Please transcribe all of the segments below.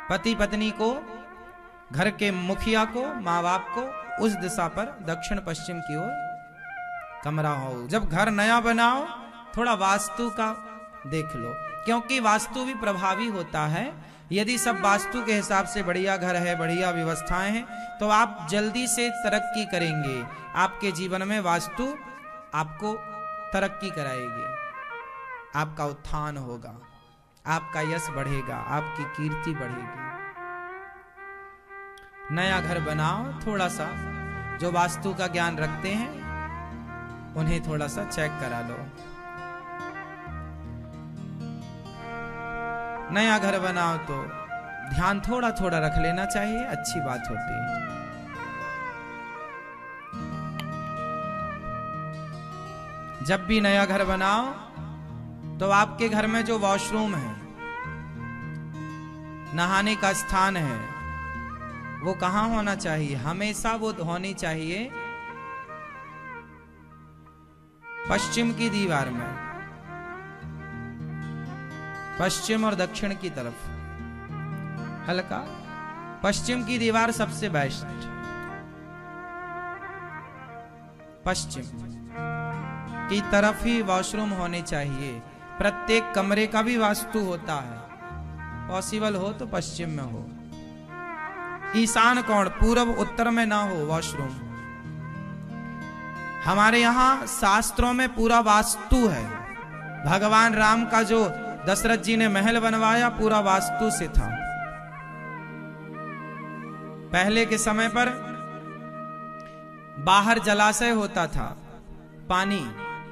पति पत्नी को, घर के मुखिया को, माँ बाप को उस दिशा पर दक्षिण पश्चिम की ओर कमरा हो। जब घर नया बनाओ थोड़ा वास्तु का देख लो, क्योंकि वास्तु भी प्रभावी होता है। यदि सब वास्तु के हिसाब से बढ़िया घर है, बढ़िया व्यवस्थाएं हैं, तो आप जल्दी से तरक्की करेंगे। आपके जीवन में वास्तु आपको तरक्की कराएगी, आपका उत्थान होगा, आपका यश बढ़ेगा, आपकी कीर्ति बढ़ेगी। नया घर बनाओ, थोड़ा सा जो वास्तु का ज्ञान रखते हैं उन्हें थोड़ा सा चेक करा लो। नया घर बनाओ तो ध्यान थोड़ा थोड़ा रख लेना चाहिए, अच्छी बात होती है। जब भी नया घर बनाओ तो आपके घर में जो वॉशरूम है, नहाने का स्थान है, वो कहां होना चाहिए? हमेशा वो होनी चाहिए पश्चिम की दीवार में, पश्चिम और दक्षिण की तरफ। हल्का पश्चिम की दीवार सबसे बेस्ट, पश्चिम की तरफ ही वॉशरूम होने चाहिए। प्रत्येक कमरे का भी वास्तु होता है, पॉसिबल हो तो पश्चिम में हो। ईशान कोण, पूर्व उत्तर में ना हो वॉशरूम। हमारे यहां शास्त्रों में पूरा वास्तु है। भगवान राम का जो दशरथ जी ने महल बनवाया पूरा वास्तु से था। पहले के समय पर बाहर जलाशय होता था, पानी,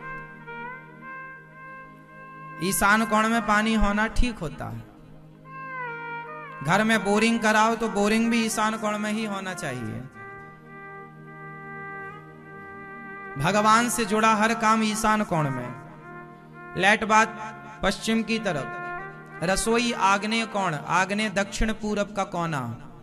ईशान कोण में पानी होना ठीक होता है। घर में बोरिंग कराओ तो बोरिंग भी ईशान कोण में ही होना चाहिए। भगवान से जुड़ा हर काम ईशान कोण में। लेट बात पश्चिम की तरफ, रसोई आग्नेय कोण, आग्नेय दक्षिण पूरब का कोना।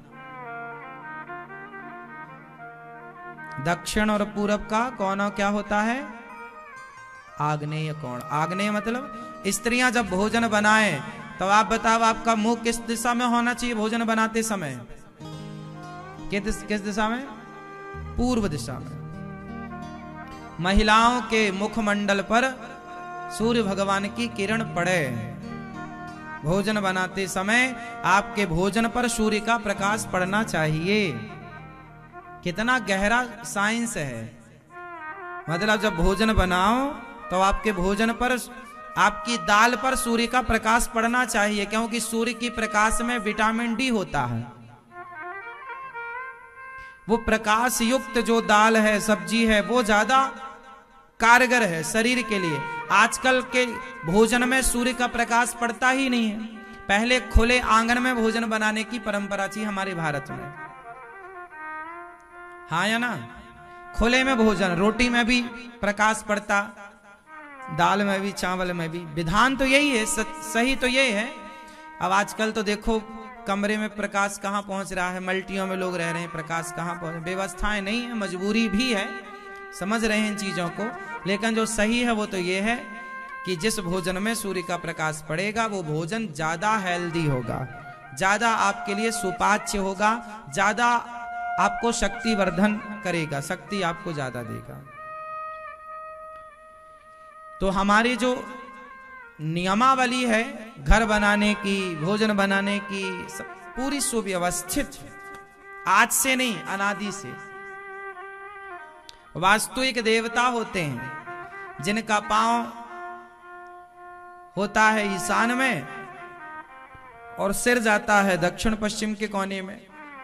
दक्षिण और पूरब का कोना क्या होता है? आग्नेय कोण। आग्नेय मतलब स्त्रियां जब भोजन बनाए तो आप बताओ आपका मुंह किस दिशा में होना चाहिए भोजन बनाते समय? किस दिशा में? पूर्व दिशा में। महिलाओं के मुखमंडल पर सूर्य भगवान की किरण पड़े। भोजन बनाते समय आपके भोजन पर सूर्य का प्रकाश पड़ना चाहिए। कितना गहरा साइंस है। मतलब जब भोजन बनाओ तो आपके भोजन पर, आपकी दाल पर सूर्य का प्रकाश पड़ना चाहिए, क्योंकि सूर्य की प्रकाश में विटामिन डी होता है। वो प्रकाश युक्त जो दाल है, सब्जी है, वो ज्यादा कारगर है शरीर के लिए। आजकल के भोजन में सूर्य का प्रकाश पड़ता ही नहीं है। पहले खुले आंगन में भोजन बनाने की परंपरा थी हमारे भारत में, हाँ या ना? खुले में भोजन, रोटी में भी प्रकाश पड़ता, दाल में भी, चावल में भी। विधान तो यही है, सही तो यही है। अब आजकल तो देखो कमरे में प्रकाश कहाँ पहुंच रहा है, मल्टियों में लोग रह रहे हैं, प्रकाश कहाँ पहुंच, व्यवस्थाएं नहीं है, मजबूरी भी है, समझ रहे हैं इन चीजों को। लेकिन जो सही है वो तो ये है कि जिस भोजन में सूर्य का प्रकाश पड़ेगा वो भोजन ज्यादा हेल्दी होगा, ज्यादा आपके लिए सुपाच्य होगा, ज्यादा आपको शक्ति वर्धन करेगा, शक्ति आपको ज्यादा देगा। तो हमारी जो नियमावली है घर बनाने की, भोजन बनाने की, पूरी सुव्यवस्थित, आज से नहीं अनादि से। वास्तविक देवता होते हैं जिनका पांव होता है ईशान में और सिर जाता है दक्षिण पश्चिम के कोने में।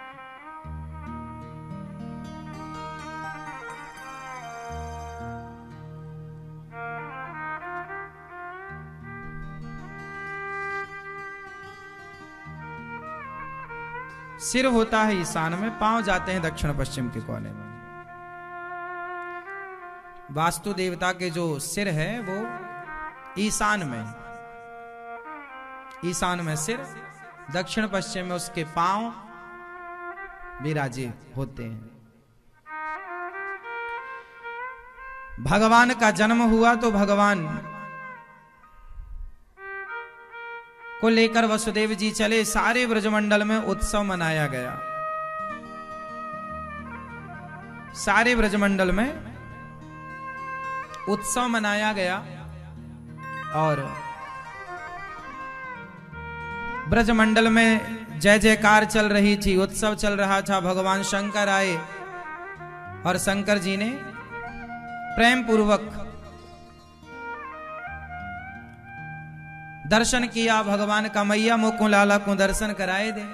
सिर होता है ईशान में, पांव जाते हैं दक्षिण पश्चिम के कोने में। वास्तु देवता के जो सिर है वो ईशान में, ईशान में सिर, दक्षिण पश्चिम में उसके पांव विराजे होते हैं। भगवान का जन्म हुआ तो भगवान को लेकर वसुदेव जी चले। सारे ब्रजमंडल में उत्सव मनाया गया। सारे ब्रजमंडल में उत्सव मनाया गया और ब्रजमंडल में जय जयकार चल रही थी, उत्सव चल रहा था। भगवान शंकर आए और शंकर जी ने प्रेम पूर्वक दर्शन किया भगवान का। मैया मुकु लाला को दर्शन कराए दे।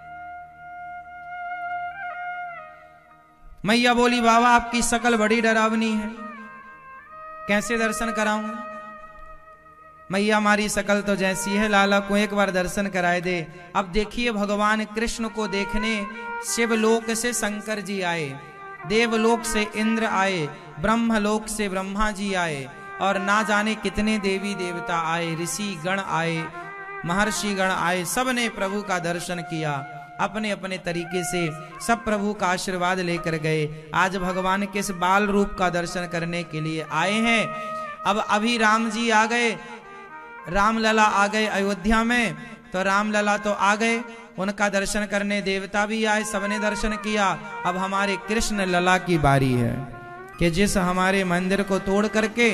मैया बोली बाबा आपकी शकल बड़ी डरावनी है, कैसे दर्शन कराऊं? मैया हमारी शकल तो जैसी है, लाला को एक बार दर्शन कराए दे। अब देखिए भगवान कृष्ण को देखने शिवलोक से शंकर जी आए, देवलोक से इंद्र आए, ब्रह्मलोक से ब्रह्मा जी आए और ना जाने कितने देवी देवता आए, ऋषि गण आए, महर्षि गण आए। सबने प्रभु का दर्शन किया। अपने अपने तरीके से सब प्रभु का आशीर्वाद लेकर गए। आज भगवान के इस बाल रूप का दर्शन करने के लिए आए हैं। अब अभी राम जी आ गए, रामलला आ गए अयोध्या में, तो रामलला तो आ गए, उनका दर्शन करने देवता भी आए, सबने दर्शन किया। अब हमारे कृष्ण लला की बारी है कि जिस हमारे मंदिर को तोड़ करके,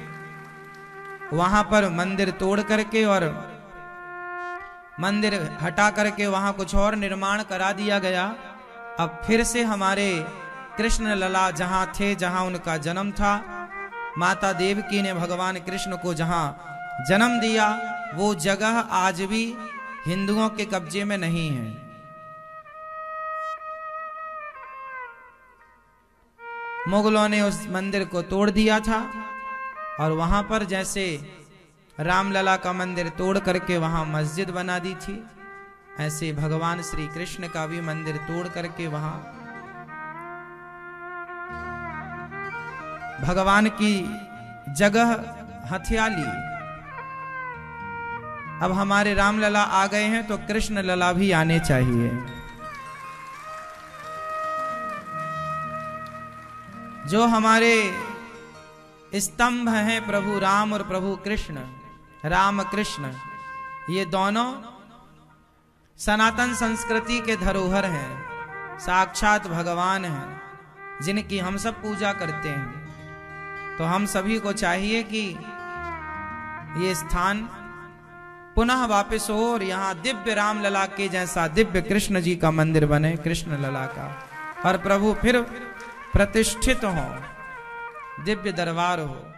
वहां पर मंदिर तोड़ करके और मंदिर हटा करके वहां कुछ और निर्माण करा दिया गया। अब फिर से हमारे कृष्ण लला जहां थे, जहां उनका जन्म था, माता देवकी ने भगवान कृष्ण को जहां जन्म दिया, वो जगह आज भी हिंदुओं के कब्जे में नहीं है। मुगलों ने उस मंदिर को तोड़ दिया था और वहां पर जैसे रामलला का मंदिर तोड़ करके वहां मस्जिद बना दी थी, ऐसे भगवान श्री कृष्ण का भी मंदिर तोड़ करके वहां भगवान की जगह हथिया ली। अब हमारे रामलला आ गए हैं तो कृष्ण लला भी आने चाहिए। जो हमारे स्तंभ हैं प्रभु राम और प्रभु कृष्ण, राम कृष्ण, ये दोनों सनातन संस्कृति के धरोहर हैं, साक्षात भगवान हैं जिनकी हम सब पूजा करते हैं। तो हम सभी को चाहिए कि ये स्थान पुनः वापस हो और यहाँ दिव्य रामलला के जैसा दिव्य कृष्ण जी का मंदिर बने, कृष्ण लला का, और प्रभु फिर प्रतिष्ठित हो, दिव्य दरबार हो।